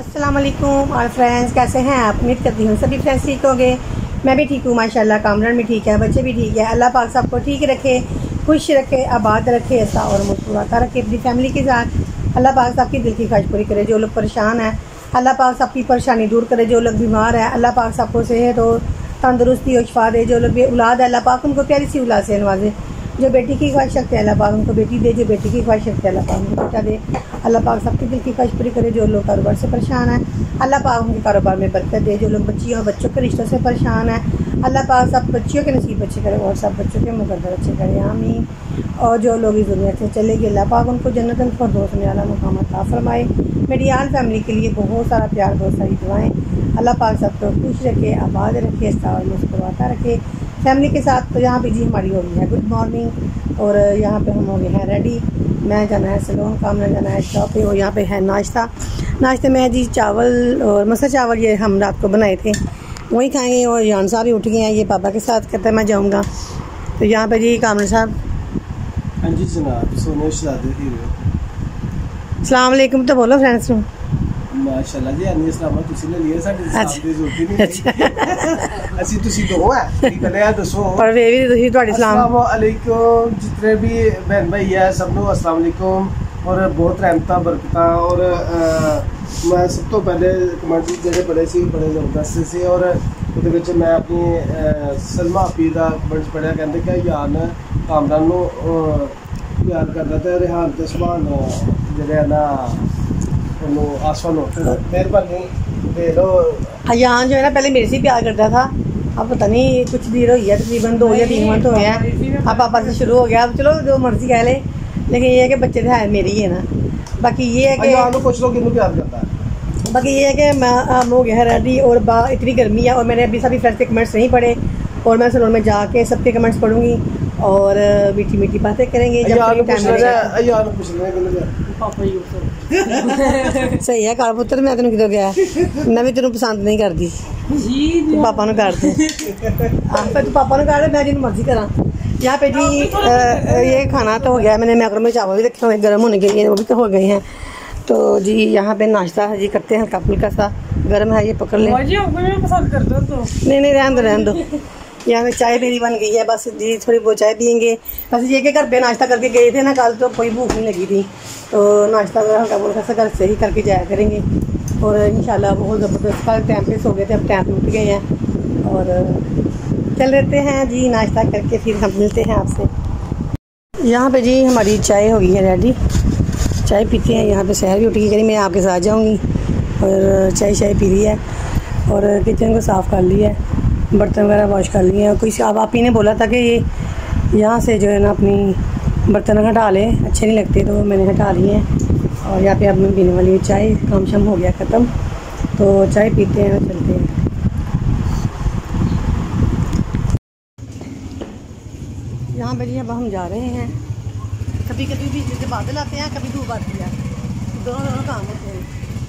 अस्सलाम वालेकुम और फ्रेंड्स, कैसे हैं आप? उम्मीद करती हूँ सभी फ्रेंड्स ठीक होंगे। मैं भी ठीक हूँ माशाल्लाह। कामरान भी ठीक है, बच्चे भी ठीक है। अल्लाह पाक सबको ठीक रखे, खुश रखे, आबाद रखे, ऐसा और मुस्कुराता रखे अपनी फैमिली के साथ। अल्लाह पाक सबकी दिल की ख्वाहिश पूरी करे। जो लोग परेशान हैं अल्लाह पाक सबकी परेशानी दूर करे। जो लोग बीमार हैं अल्लाह पाक सबको सेहत और तंदुरुस्ती और शिफा दे। जो लोग औलाद है अल्लाह पाक उनको प्यारी सी औलाद से नवाजे। जो बेटी की ख्वाहिश रखते हैं अल्लाह पाक उनको बेटी दे। जो बेटी की ख्वाहिश रखते हैं अल्लाह पाक उनको बेटा दे। अल्लाह पाक सबकी दिल की ख्वाहिश पूरी करे। जो लोग कारोबार से परेशान हैं अल्लाह पाक उनके कारोबार में बरकत दे। जो लोग बच्चियों और बच्चों के रिश्तों से परेशान हैं अल्लाह पाक सब बच्चियों के नसीब अच्छे करे और सब बच्चों के मुकद्दर अच्छे करे, आमीन। और जो लोग इस दुनिया से चले गए अल्लाह पाक उनको जन्नतुल फिरदौस में आला मुकाम अता फरमाए। मेरी आल फैमिली के लिए बहुत सारा प्यार, बहुत सारी दुआएं। अल्लाह पाक सबको खुश रखे, आबाद रखे, और मुस्कुराता रखे फैमिली के साथ। तो यहाँ पे जी हमारी हो गई है गुड मॉर्निंग और यहाँ पे हम हो गए हैं रेडी। मैं जाना है सैलून, कामना जाना है शॉप पे। और यहाँ पे है नाश्ता। नाश्ते में जी चावल और मसा चावल, ये हम रात को बनाए थे वही खाएंगे। और यान साहब भी उठ गए हैं, ये पापा के साथ कहते हैं मैं जाऊँगा। तो यहाँ पे जी कामना साहब। हाँ जी जनाब, सोने शहजादे ही अस्सलाम वालेकुम तो बोलो फ्रेंड्स को। माशाल्लाह जी अन्नी सलामा तुसी ले लिया साडी साथ दी जरूरत नहीं। ਅਸੀਂ ਤੁਸੀਂ ਦੋ ਹੈ ਕੀ ਕਰਿਆ ਦੱਸੋ। ਪਰ ਵੇ ਵੀ ਤੁਸੀਂ ਤੁਹਾਡੀ ਸਲਾਮ अस्सलाम वालेकुम जितने भी बहन भाई है सब ਨੂੰ अस्सलाम वालेकुम और बहुत रहमतां बरकतां। और मैं सब तो पहले कमेंट ਜਿਹੜੇ ਪੜੇ ਸੀ ਬੜੇ ਜ਼ਬਰਦਸਤ ਸੀ। और ਉਹਦੇ ਵਿੱਚ ਮੈਂ ਆਪਣੀ ਸਲਮਾ ਆਪੀ ਦਾ ਕਮੈਂਟ ਪੜਿਆ, ਕਹਿੰਦੇ ਕਿ ਯਾਨ ਕਾਮਰਾਨ ਨੂੰ ਪਿਆਰ ਕਰਦਾ ਤੇ ਰਿਹਾਨ ਤੇ ਸੁਭਾਨ ਜਿਹੜੇ ਆ ਨਾ मेहरबानी दे लो। अयान जो है ना पहले मेरे से प्यार करता था, अब पता नहीं कुछ देर हो गया, तकरीबन 2 या 3 मंथ हो गया। अब पापा से शुरू हो गया। अब चलो जो मर्जी कह ले, लेकिन ये है कि बच्चे तो है मेरे ही है ना। बाकी ये है कि कुछ लोग इन्हें प्यार करता है। बाकी ये है कि मैं हो गया है रेडी और इतनी गर्मी है और मैंने अभी सभी फ्रेंड्स के कमेंट्स नहीं पढ़े और मैं सैलून में जाके सबके कमेंट्स पढ़ूंगी और मीठी मीठी बातें करेंगे। सही है कार पुत्र, मैं तेन कितों गया, मैं भी तेन पसंद नहीं करती। पापा ने कर दे, तू पापा ने कर दे, मैं जिन मर्जी करा। यहाँ पे जी ये खाना तो हो गया, मैंने मैक्रो में चावल भी रखे हुए गर्म होने के लिए, वो भी तो हो गए हैं। तो जी यहाँ पे नाश्ता है जी करते हैं हल्का फुल्का सा, गर्म है ये पकड़ ले। पसंद करते हो तो नहीं रहने दो। यहाँ पे चाय मेरी बन गई है, बस जी थोड़ी बहुत चाय पियेंगे। बस ये के घर पे नाश्ता करके गए थे ना कल, तो कोई भूख नहीं लगी थी, तो नाश्ता हल्का फुल्का सा घर से ही करके जाया करेंगे। और इंशाल्लाह बहुत ज़बरदस्त कल टाइम पे सो गए थे, अब टाइम पे उठ गए हैं और चल रहते हैं जी नाश्ता करके, फिर हम मिलते हैं आपसे। यहाँ पे जी हमारी चाय हो गई है रेडी, चाय पीते हैं। यहाँ पे शहर भी उठ गई, मैं आपके साथ जाऊँगी। और चाय पी ली है और किचन को साफ़ कर लिया है, बर्तन वगैरह वॉश कर लिए हैं। कोई आप ही ने बोला था कि ये यहाँ से जो है ना अपनी बर्तन हटा लें, अच्छे नहीं लगते, तो मैंने हटा लिए हैं। और यहाँ पे अब मैं पीने वाली चाय, काम शाम हो गया ख़त्म, तो चाय पीते हैं और चलते हैं। यहाँ पे जी अब हम जा रहे हैं। कभी कभी भी जैसे बादल आते हैं, कभी धूप आती है, दोनों काम होते हैं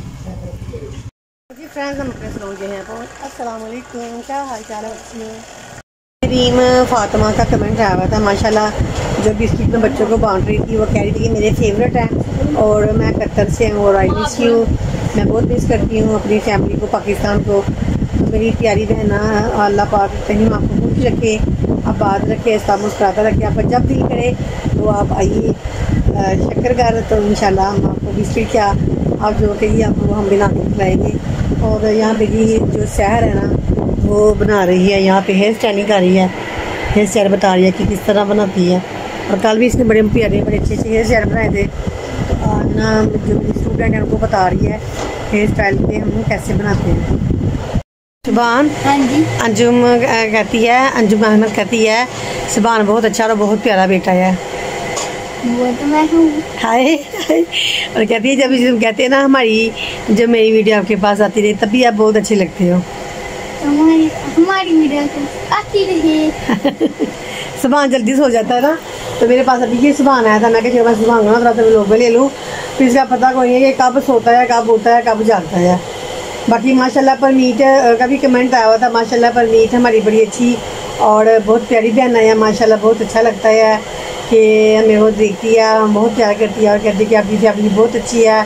जी। फ्रेंड्स हम अपने सैलून गए हैं तो अस्सलाम वालेकुम, क्या हाल चाल है बच्चियों। रीम फातिमा का कमेंट आया हुआ था माशाल्लाह, जो बिस्किट में बच्चों को बांट रही थी, वो कह रही थी कि मेरे फेवरेट हैं और मैं कतर से हूँ और आई मिस यू, मैं बहुत मिस करती हूँ अपनी फैमिली को, पाकिस्तान को। तो मेरी प्यारी बहना अल्लाह पाक कहीं आपको खुश रखे, आबाद रखे, सब मुस्कुराता रखे। आपका जब दिल करे तो आप आइए शक्करगढ़, तो इंशाल्लाह हम आपको बिस्किट क्या आप जो कहिए आपको हम बना के खिलाएँगे। और यहाँ पे जी जो शहर है ना वो बना रही है, यहाँ पे हेयर स्टाइलिंग कर रही है, हेयर स्टाइल बता रही है कि किस तरह बनाती है। और कल भी इसने बड़े प्यारे बड़े अच्छे हेयर स्टाइल बनाए थे। तो आज ना जो मेरी स्टूडेंट है उनको बता रही है हेयर स्टाइल के हम कैसे बनाते हैं। सुभान अंजुम कहती है, अंजुम अहमद कहती है सुभान बहुत अच्छा और बहुत प्यारा बेटा है। वो तो मैं हूँ। हाय और कहती है जब कहते हैं ना जब मेरी वीडियो आपके पास आती रही तभी आप बहुत अच्छे लगते हो। हमारी वीडियो आती रही। सुभान जल्दी सो जाता है ना, तो मेरे पास अभी ये सुभान आया था, मैं क्या सुभान ना थोड़ा लोग ले लूँ, फिर इसका पता कोई नहीं है कि कब सोता है, कब उठता है, कब जागता है। बाकी माशाल्लाह पर मीट का भी कमेंट आया हुआ था, माशाल्लाह पर मीट हमारी बड़ी अच्छी और बहुत प्यारी बहन है माशाल्लाह, बहुत अच्छा लगता है कि हमें वो देखती है, बहुत प्यार करती है और कहती है कि आपकी फैमिली बहुत अच्छी है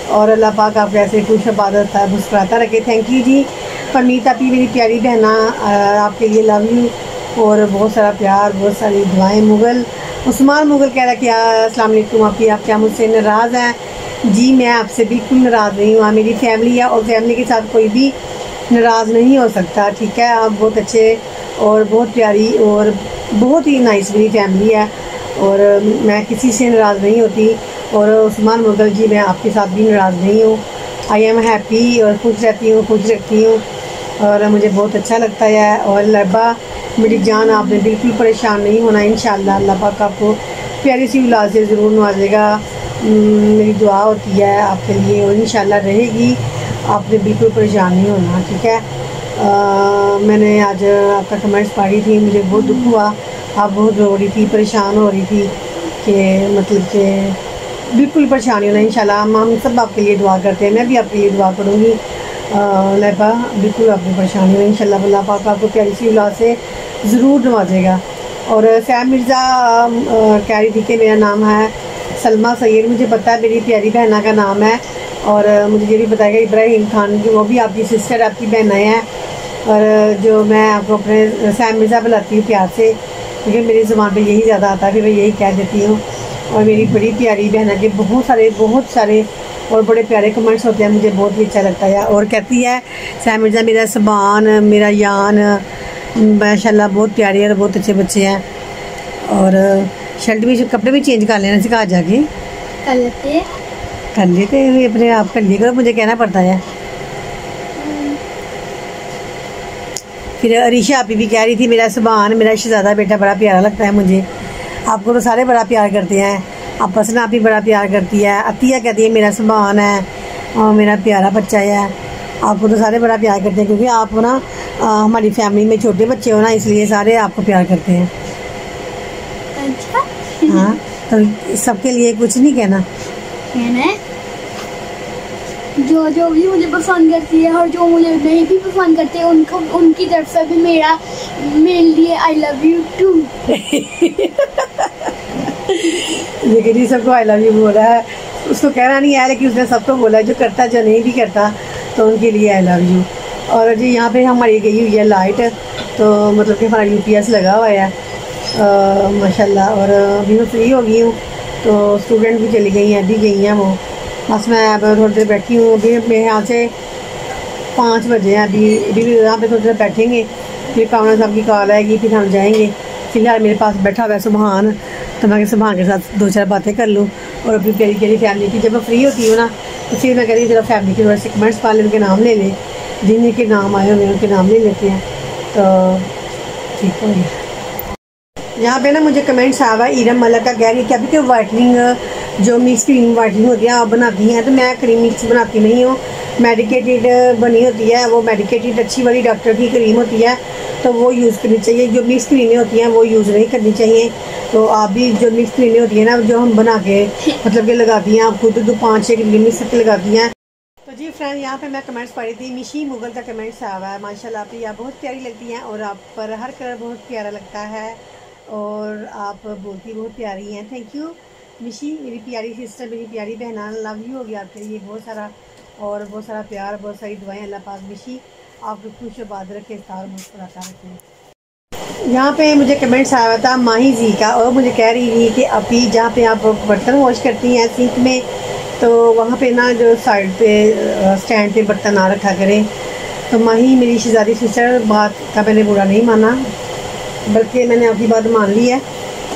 और अल्लाह पाक आपको ऐसे खुश आबाद मुस्कुराता रखे। थैंक यू जी। परमीत आपी मेरी प्यारी बहना, आपके लिए लव यू और बहुत सारा प्यार, बहुत सारी दुआएं। मुगल उस्मान मुगल कह रहा कि अस्सलाम वालेकुम आपी, आप क्या मुझसे नाराज़ हैं? जी मैं आपसे बिल्कुल नाराज़ नहीं हूँ। मेरी फैमिली है और फैमिली के साथ कोई भी नाराज़ नहीं हो सकता, ठीक है। आप बहुत अच्छे और बहुत प्यारी और बहुत ही नाइस मेरी फैमिली है और मैं किसी से नाराज़ नहीं होती। और उस्मान मुगल जी मैं आपके साथ भी नाराज़ नहीं हूँ। आई एम हैप्पी और खुश रहती हूँ, खुश रखती हूँ और मुझे बहुत अच्छा लगता है। और लब्बा मेरी जान, आपने बिल्कुल परेशान नहीं होना। इंशाअल्लाह अल्लाह पाक आपको प्यारी सी औलाद से ज़रूर नवाजेगा। मेरी दुआ होती है आपके लिए और इंशाअल्लाह रहेगी। आपने बिल्कुल परेशान नहीं होना, ठीक है। मैंने आज आपका कमेंट्स पढ़ी थी, मुझे बहुत दुख हुआ। आप बहुत रो रही थी, परेशान हो रही थी कि मतलब कि बिल्कुल परेशानी होना। इंशाल्लाह हम सब आपके लिए दुआ करते हैं, मैं भी आपके लिए दुआ करूँगी। लहबा बिल्कुल आपकी परेशानी हो, इंशाल्लाह अल्लाह पाक आपको प्यारी सी औलाद से ज़रूर नवाजेगा। और सैम मिर्ज़ा कह रही थी कि मेरा नाम है सलमा सैयद। मुझे पता है मेरी प्यारी बहना का नाम है और मुझे ये भी पता है कि इब्राहिम खान की वो भी आपकी सिस्टर, आपकी बहनें हैं। और जो मैं आपको अपने सैम मिर्ज़ा बुलाती हूँ प्यार से, क्योंकि मेरी ज़ुबान पे यही ज़्यादा आता है, फिर मैं यही कह देती हूँ। और मेरी बड़ी प्यारी बहना के बहुत सारे और बड़े प्यारे कमेंट्स होते हैं, मुझे बहुत ही अच्छा लगता है। और कहती है सैम मिर्ज़ा मेरा सबान, मेरा यान माशाल्लाह बहुत प्यारे और बहुत अच्छे बच्चे हैं। और शर्ट भी, कपड़े भी चेंज कर लेना सिखा जाके कर लेते हैं अपने आप, कर लिया करो, मुझे कहना पड़ता है। फिर अरीशा आपी भी कह रही थी मेरा सुभान, मेरा शहजादा बेटा बड़ा प्यारा लगता है मुझे। आपको तो सारे बड़ा प्यार करते हैं, आप पसना आप भी बड़ा प्यार करती है। अतिया कहती है मेरा सुभान है और मेरा प्यारा बच्चा है। आपको तो सारे बड़ा प्यार करते हैं क्योंकि आप ना हमारी फैमिली में छोटे बच्चे हो ना, इसलिए सारे आपको प्यार करते हैं। अच्छा हाँ, तो सबके लिए कुछ नहीं कहना। जो भी मुझे पसंद करती है और जो मुझे नहीं भी पसंद करते हैं उनको, उनकी तरफ से भी मेरे लिए आई लव यू टू। लेकिन सबको आई लव यू बोला है, उसको कहना नहीं है लेकिन उसने सबको बोला है, जो करता जो नहीं भी करता तो उनके लिए आई लव यू। और जी यहाँ पे हमारी गई हुई है लाइट, तो मतलब कि हमारा UPS लगा हुआ है माशाल्लाह। और अभी मैं फ्री हो गई हूँ, तो स्टूडेंट भी चली गई हैं, अभी गई हैं वो। बस मैं अब थोड़ी देर बैठी हूँ, अभी मेरे यहाँ से 5 बजे हैं, अभी यहाँ पे थोड़ी देर बैठेंगे, फिर कामना साहब की कॉल आएगी, फिर हम जाएंगे। फिलहाल मेरे पास बैठा हुआ है सुबहान, तो मैं सुबहान के साथ 2-4 बातें कर लूँ। और अपनी प्यारी फैमिली की जब मैं फ्री होती हूँ ना, तो फिर मैं कह रही हूँ फैमिली के थोड़े से कमेंट्स पा लें, उनके नाम ले लें, जिनके नाम आए होंगे उनके नाम ले लेते हैं, तो ठीक हो गया। यहाँ पे ना मुझे कमेंट्स आया हुआ, ईरम मलक का कह रही है कि अभी तो वाइटनिंग जो मिक्स क्रीम वाइटनिंग होती है आप बनाती हैं, तो मैं क्रीम मिक्स बनाती नहीं हूँ, मेडिकेटेड बनी होती है वो, मेडिकेटेड अच्छी वाली डॉक्टर की क्रीम होती है तो वो यूज़ करनी चाहिए। जो मिक्स क्रीमें होती हैं वो यूज़ नहीं करनी चाहिए। तो आप भी जो मिक्स क्रीमें होती है ना, जो हम बना के मतलब कि लगाती हैं, आप खुद 5-6 क्रीम मिक्स करके लगाती हैं। तो जी फ्रेंड, यहाँ पे मैं कमेंट्स पढ़ी थी, मिशी मुगल का कमेंट्स आया हुआ है, माशाल्लाह आप यहाँ बहुत प्यारी लगती हैं और आप पर हर कलर बहुत प्यारा लगता है और आप बोलती बहुत प्यारी हैं। थैंक यू मिशी, मेरी प्यारी सिस्टर, मेरी प्यारी बहना, लव यू हो गया आपके लिए बहुत सारा और बहुत सारा प्यार, बहुत सारी दुआएं। अल्लाह पाक मिशी आपको खुश आबाद रखे, सार मुस्कुराता रखे। यहाँ पे मुझे कमेंट्स आया हुआ था माही जी का, और मुझे कह रही थी कि अभी जहाँ पे आप बर्तन वॉश करती हैं सिंक में, तो वहाँ पे ना जो साइड पे स्टैंड पे बर्तन ना रखा करें। तो माही मेरी शहजादी सिस्टर, बात का मैंने बुरा नहीं माना, बल्कि मैंने आपकी बात मान ली है।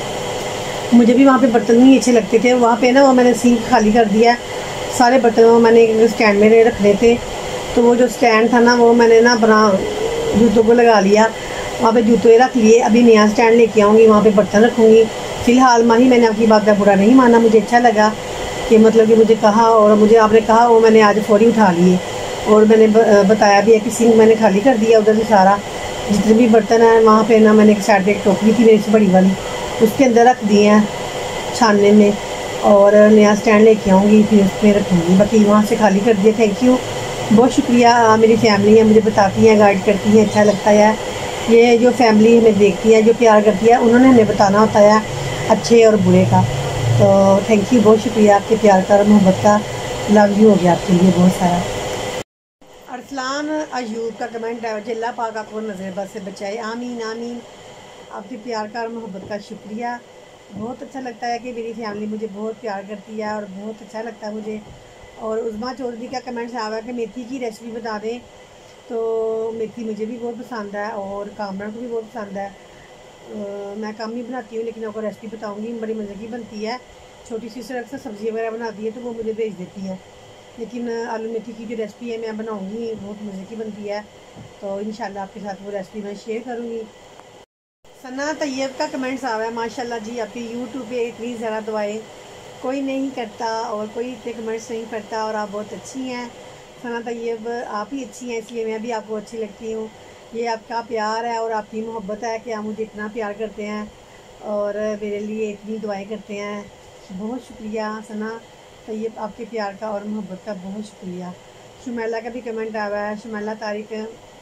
मुझे भी वहाँ पे बर्तन नहीं अच्छे लगते थे, वहाँ पे ना वो मैंने सिंक खाली कर दिया, सारे बर्तन वो मैंने एक स्टैंड में रखने थे, तो वो जो स्टैंड था ना वो मैंने ना बना जूतों को लगा लिया, वहाँ पे जूते रख लिए। अभी नया स्टैंड लेके आऊँगी, वहाँ पे बर्तन रखूँगी। फ़िलहाल माही मैंने आपकी बात का बुरा नहीं माना, मुझे अच्छा लगा कि मतलब कि मुझे कहा और मुझे आपने कहा, वो मैंने आज फौरी उठा लिए। और मैंने बताया भी है कि सिंक मैंने खाली कर दिया, उधर से सारा जितने भी बर्तन हैं वहाँ पे ना मैंने एक साइड पे एक टोकरी थी मेरी से बड़ी वाली, उसके अंदर रख दिए हैं छानने में, और नया स्टैंड लेके आऊँगी फिर उसमें रखूँगी। बाकी वहाँ से खाली कर दिया। थैंक यू, बहुत शुक्रिया। मेरी फैमिली है, मुझे बताती हैं, गाइड करती हैं, अच्छा लगता है। ये जो फैमिली हमें देखती है, जो प्यार करती है, उन्होंने हमें बताना होता है अच्छे और बुरे का। तो थैंक यू, बहुत शुक्रिया आपके प्यार का और मोहब्बत का। लव यू हो गया आपके लिए बहुत सारा। अरसलान अयूब का कमेंट है, अल्लाह पाक आपको नज़र बद से बचाए, आमीन आमीन। आपके प्यार का और मोहब्बत का शुक्रिया। बहुत अच्छा लगता है कि मेरी फैमिली मुझे बहुत प्यार करती है और बहुत अच्छा लगता है मुझे। और उज़मा चौधरी का कमेंट्स आया है कि मेथी की रेसिपी बता दें, तो मेथी मुझे भी बहुत पसंद है और कामरान को भी बहुत पसंद है। मैं कम ही बनाती हूँ लेकिन आपको रेसिपी बताऊँगी, बड़ी मज़े की बनती है। छोटी सिस्टर अक्सर सब्ज़ी वगैरह बनाती है तो वो मुझे भेज देती है, लेकिन आलू मेथी की जो रेसिपी है मैं बनाऊँगी, बहुत मज़े की बनती है। तो इंशाल्लाह आपके साथ वो रेसिपी मैं शेयर करूँगी। सना तैयब का कमेंट्स आ रहा है, माशाल्लाह जी आपकी यूट्यूब पे इतनी ज़्यादा दुआएं कोई नहीं करता और कोई इतने कमेंट्स नहीं करता और आप बहुत अच्छी हैं। सना तैयब आप ही अच्छी हैं, इसलिए मैं भी आपको अच्छी लगती हूँ। ये आपका प्यार है और आपकी मोहब्बत है कि आप मुझे इतना प्यार करते हैं और मेरे लिए इतनी दुआएं करते हैं। बहुत शुक्रिया सना तैयब, आपके प्यार का और मोहब्बत का बहुत शुक्रिया। शुमैला का भी कमेंट आ रहा है, शुमैला तारिक,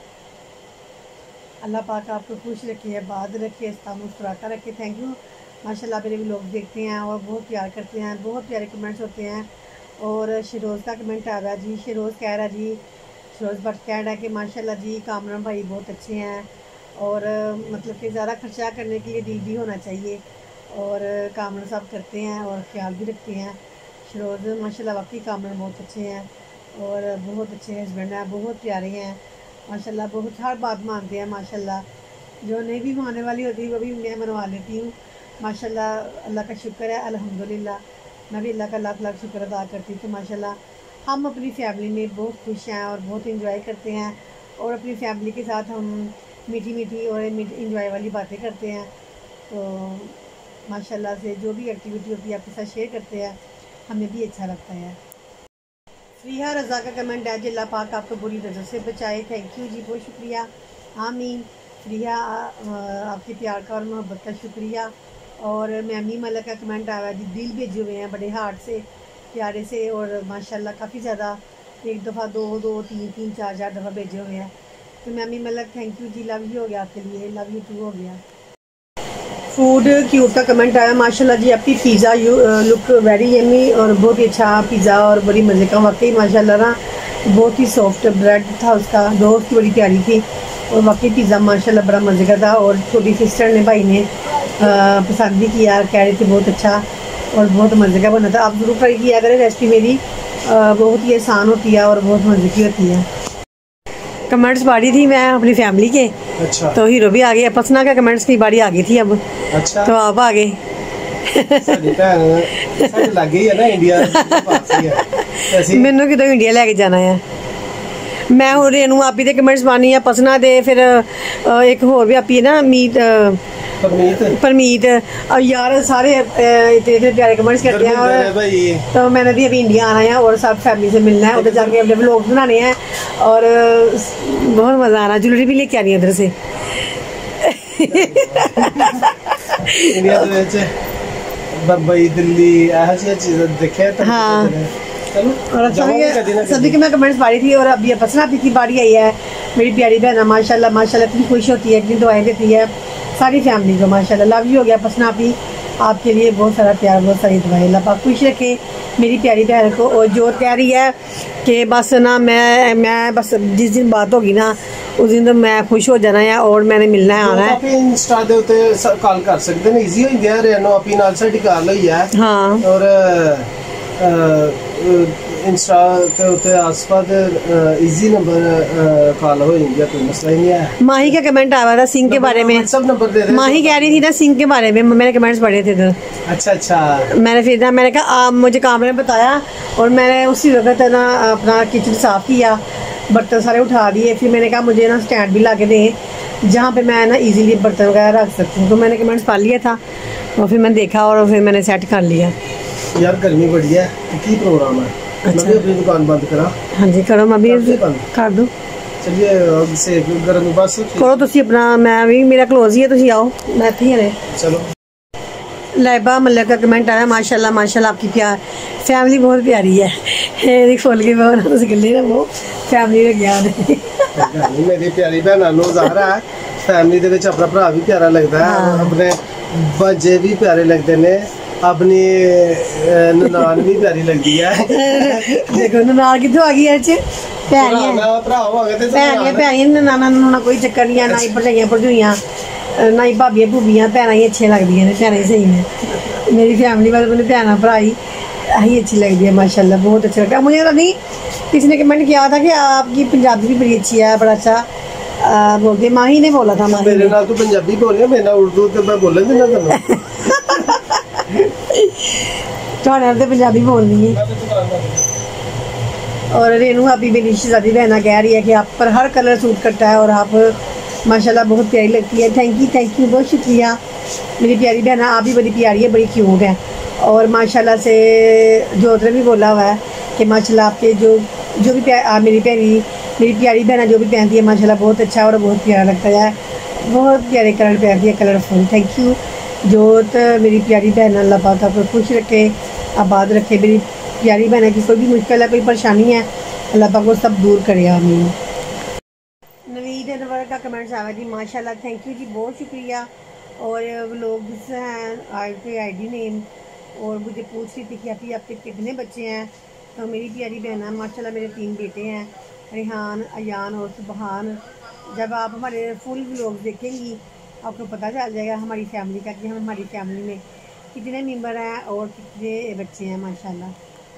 अल्लाह पाक आपको खुश रखे, बाद रखे, मुस्कुराता रखे। थैंक यू, माशाल्लाह मेरे भी लोग देखते हैं और बहुत प्यार करते हैं, बहुत प्यारे कमेंट्स होते हैं। और शिरोज़ का कमेंट आ रहा है जी, शिरोज़ कह रहा है जी, शिरोज़ भट्ट कह रहा है कि माशाल्लाह जी कामरान भाई बहुत अच्छे हैं और मतलब कि ज़्यादा खर्चा करने के लिए दिल भी होना चाहिए और कामरान साहब करते हैं और ख्याल भी रखते हैं। शिरोज़ माशाल्लाह वाकई कामरान बहुत अच्छे हैं और बहुत अच्छे हस्बैंड हैं, बहुत प्यारे हैं माशाल्लाह, बहुत हर बात मानते हैं माशाल्लाह। जो नहीं भी मानने वाली होती वो भी मैं मनवा लेती हूँ माशाल्लाह। अल्लाह का शुक्र है, अल्हम्दुलिल्लाह। मैं भी अल्लाह का लाख लाख शुक्र अदा करती हूँ। तो माशाल्लाह हम अपनी फैमिली में बहुत खुश हैं और बहुत इंजॉय करते हैं और अपनी फैमिली के साथ हम मीठी मीठी और इंजॉय वाली बातें करते हैं। तो माशाल्लाह से जो भी एक्टिविटी होती है आपके साथ शेयर करते हैं, हमें भी अच्छा लगता है। फ्रीहा रज़ा का कमेंट है, अल्लाह पाक आपको बुरी नज़र से बचाए। थैंक यू जी, बहुत शुक्रिया, आमीन। फ्रीहा आपके प्यार का और मोहब्बत का शुक्रिया। और मैमी मलक का कमेंट आया जी, दिल भेजे हुए हैं बड़े हार्ट से, प्यारे से और माशाल्लाह काफ़ी ज़्यादा, एक दफ़ा दो तीन चार दफ़ा भेजे हुए हैं। तो मैमी मलक थैंक यू जी, लव यू हो गया आपके लिए, लव यू टू हो गया। फूड क्यूब का कमेंट आया, माशाल्लाह जी आपकी पिज़्ज़ा लुक वेरी यमी और बहुत ही अच्छा पिज़्ज़ा और बड़ी मज़े का, वाकई माशाल्लाह ना बहुत ही सॉफ्ट ब्रेड था, उसका दोस्त बड़ी प्यारी थी और वाकई पिज़्ज़ा माशाल्लाह बड़ा मज़े का था। और छोटी सिस्टर ने भाई ने पसंद भी किया, कह रहे थे बहुत अच्छा और बहुत मज़े का बना था। आप ज़रूर ट्राई किया करें, रेसिपी मेरी बहुत ही आसान होती है और बहुत मज़े की होती है। कमेंट्स बारी थी मैं अपनी फैमिली के, अच्छा, तो हीरो भी आ गए, पसना का कमेंट्स की बारी आ गई थी अब। अच्छा, तो आप आ गए। मैनू कि इंडिया लैके जाना है, मैं हूँ रेनू आपी दे कमेंट्स पानी है, पसना दे, फिर एक होर भी आपी है ना मीत परमीत, और यार सारे इतने प्यारे कमेंट्स करते हैं। और तो मैंने भी अभी इंडिया आना है और सब फैमिली से मिलना है, उधर जाके अपने व्लॉग बनाने हैं और बहुत मज़ा आ रहा है। ज्वेलरी भी लेके आनी है उधर से। बम्बई दिल्ली ऐसी चीज़ें देखे तो हाँ, और सभी के मैं कमेंट्स पढ़ी थी। और अभी पसना आपी की बारी आई है, मेरी प्यारी बहन माशाल्लाह माशाल्लाह इतनी खुश होती है, इतनी दुआएं देती है सारी फैमिली को माशाल्लाह। लव यू हो गया पसना आपी, आपके लिए बहुत सारा प्यार, बहुत सारी दुआएं, अल्लाह पाक खुश रखे मेरी प्यारी बहन को। और जोत कह रही है कि बस ना मैं बस जिस दिन बात होगी ना उस दिन तो मैं खुश हो जाना है और मैंने मिलना है, आना है। इंस्टा दे उत्ते कॉल कर सकते हैं, इजी हो गया रेनो अपनी नाल साडी गल होई है। हाँ, और इंस्टा ते उत्ते आसपास इजी नंबर कॉल हो जाएगी, कोई मसला ही नहीं है। माही का कमेंट आया था सिंह के बारे में, सब नंबर दे दे। माही कह रही थी ना सिंह के बारे में, मैंने कमेंट्स पढ़े थे इधर। अच्छा अच्छा, मैंने कहा आप मुझे कामरे में बताया और मैंने उसी वक्त ना अपना किचन साफ़ किया, बर्तन सारे उठा दिए। फिर मैंने कहा मुझे ना स्टैंड भी ला के दें जहाँ पे मैं ना इजीली बर्तन वगैरह रख सकती हूँ। तो मैंने कमेंट्स पढ़ लिया था और फिर मैंने देखा और फिर मैंने सेट कर लिया। यार गर्मी बड़ी है, की प्रोग्राम है? अच्छा, मैं अपनी दुकान बंद करा। हाँ जी करो, मैं भी कर दूँ। चलिए से गर्मी बस करो तुसी अपना, मैं भी मेरा क्लोज ही है, तुसी आओ मैं इत्थे ही ने। चलो। लाइबा मल्लिक का कमेंट आया, माशाल्लाह माशाल्लाह आपकी प्यार फैमिली बहुत प्यारी है। एक फुल के बहुत तुसी गल्ले ना वो फैमिली दे गया ने। मेरी प्यारी भैन नो ज़ाहरा है, फैमिली दे विच अपना भरा भी प्यारा लगता है, अपने बच्चे भी प्यारे लगते ने अपनी ननान भी प्यारी लगती है। देखो ननान कितों आ गई अच्छे भैनियां ननाना नूना कोई चक्कर नहीं है, ना ही भरजाइयां भरजूइयां, ना ही भाबियां भूबियां, भैनां ही अच्छियां लगदियां ने, भैनां ही सही ने। मेरी फैमिली वाले मैंने भैन भरा ही अच्छी लगती है माशाल्लाह, बहुत अच्छा लगता है। मुझे तो नहीं, किसी ने कमेंट किया था कि आपकी पंजाबी भी बड़ी अच्छी है, बड़ा अच्छा बोलते, माही ने बोला था। मेरे नाल तू पंजाबी बोलिया, मेरे नाल उर्दू ते मैं बोलन देना तन्नू। थोड़े तो पंजाबी बोलनी है। और रेनू अभी मेरी शहजादी बहना कह रही है कि आप पर हर कलर सूट करता है और आप माशाल्लाह बहुत प्यारी लगती है। थैंक यू, बहुत शुक्रिया मेरी प्यारी बहना, आप भी बड़ी प्यारी है, बड़ी क्यूट है। और माशाल्लाह से जोधरा भी बोला हुआ है कि माशाल्लाह आपके जो भी मेरी प्यारी बहना जो भी पहनती है माशाल्लाह बहुत अच्छा और बहुत प्यारा लगता है, बहुत प्यारे कलर पहनती है, कलरफुल। थैंक यू जोत, मेरी प्यारी बहन, अल्लाह पाक आपको खुश रखे, आबाद रखे। मेरी प्यारी बहन की कोई भी मुश्किल है, कोई परेशानी है, अल्लाह पाक को सब दूर करे, आमीन। नवीद अनवर का कमेंट्स आया जी माशाल्लाह, थैंक यू जी, बहुत शुक्रिया। और व्लॉग्स हैं आपके आईडी नेम, और मुझे पूछ रही थी कि अभी आपके कितने बच्चे हैं। तो मेरी प्यारी बहन है माशाल्लाह, मेरे 3 बेटे हैं, रिहान, अयान और सुबहान। जब आप हमारे फुल व्लॉग देखेंगी आपको पता चल जाएगा हमारी फैमिली का, कि हम हमारी फैमिली में कितने मेंबर हैं और कितने बच्चे हैं माशाल्लाह।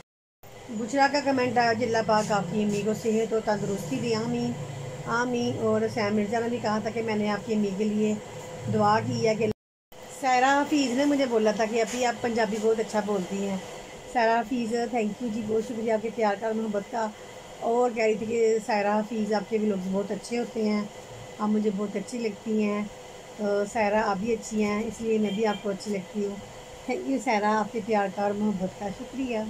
बुशरा का कमेंट आया, अल्लाह पाक आपकी अम्मी को सेहत और तंदुरुस्ती दी, आमीन आमीन। और सैम मिर्जा ने भी कहा था कि मैंने आपकी अम्मी के लिए दुआ की है। कि सायरा हफीज़ ने मुझे बोला था कि अभी आप पंजाबी बहुत अच्छा बोलती हैं। सायरा हफीज़, थैंक यू जी, बहुत शुक्रिया आपके प्यार का, मोहब्बत का। और कह रही थी कि सायरा हफीज़ आपके भी लोग बहुत अच्छे होते हैं, आप मुझे बहुत अच्छी लगती हैं। तो सायरा आप भी अच्छी हैं, इसलिए मैं भी आपको अच्छी लगती हूँ। थैंक यू सायरा, आपके प्यार का और मोहब्बत का शुक्रिया।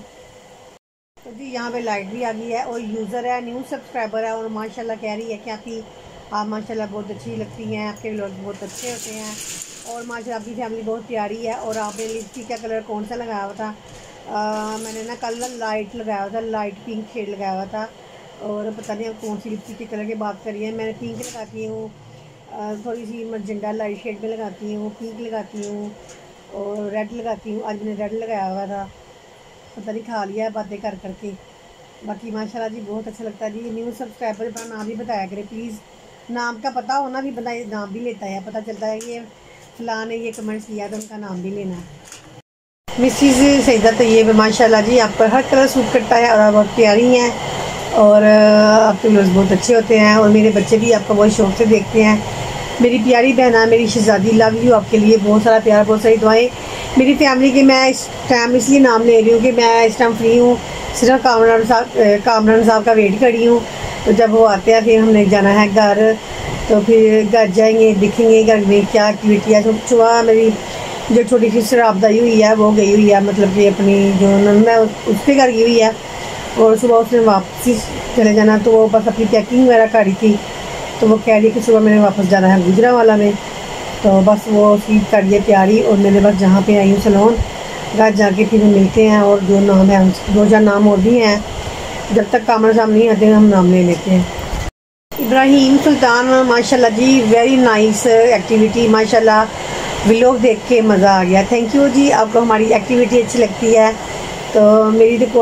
तो जी यहाँ पे लाइट भी आ गई है, और यूज़र है, न्यू सब्सक्राइबर है, और माशाल्लाह कह रही है कि आप माशाल्लाह बहुत अच्छी लगती हैं, आपके व्लॉग बहुत अच्छे होते हैं, और माशाल्लाह आपकी फैमिली बहुत प्यारी है। और आपने लिपस्टिक का कलर कौन सा लगाया हुआ था? मैंने ना कल लाइट लगाया हुआ था, लाइट पिंक शेड लगाया हुआ था, और पता नहीं आप कौन सी लिपस्टिक के कलर की बात करिए। मैंने पिंक लगाती हूँ, थोड़ी सी मजेंडा लाइट शेड में लगाती हूँ, पिंक लगाती हूँ और रेड लगाती हूँ। आज मैंने रेड लगाया हुआ था, पता नहीं खा लिया है बातें कर करके। बाकी माशाल्लाह जी बहुत अच्छा लगता है जी। न्यू सब्सक्राइबर अपना नाम भी बताया करें प्लीज़, नाम का पता होना भी, बंदा नाम भी लेता है, पता चलता है कि फ़लाँ ने ये कमेंट्स किया तो उनका नाम भी लेना है। मिसिज़ सईदा तैयब, माशाल्लाह जी आप पर हर कलर सूट करता है और आप बहुत प्यारी हैं, और आपके व्लॉग्स बहुत अच्छे होते हैं, और मेरे बच्चे भी आपका बहुत शौक़ से देखते हैं। मेरी प्यारी बहना, मेरी शहज़ादी, लव यू, आपके लिए बहुत सारा प्यार, बहुत सारी दुआएं। मेरी फैमिली के मैं इस टाइम इसलिए नाम ले रही हूँ कि मैं इस टाइम फ्री हूँ, सिर्फ कामरान साहब का वेट कर रही हूँ। तो जब वो आते हैं फिर हमने जाना है घर, तो फिर घर जाएंगे, देखेंगे घर में क्या एक्टिविटी है। सुबह मेरी जो छोटी सी शराबदाई हुई है वो गई हुई है, मतलब कि अपनी जो नंद है उसके घर गई हुई है, और सुबह उसने वापसी चले जाना, तो वो बस अपनी पैकिंग वगैरह कर रही थी। तो वो कह रही है कि सुबह मैंने वापस जाना है गुजरावाला में, तो बस वो उसकी कर दिया तैयारी, और मैंने बस जहाँ पे आई हूँ सलोन, घर जाके फिर हम मिलते हैं। और जो नाम है 2-4 नाम और भी हैं, जब तक कामर साहब नहीं आते हम नाम ले लेते हैं। इब्राहिम सुल्तान, माशाल्लाह जी वेरी नाइस एक्टिविटी, माशाल्लाह व्लॉग देख के मज़ा आ गया। थैंक यू जी, आपको हमारी एक्टिविटी अच्छी लगती है। तो मेरी तो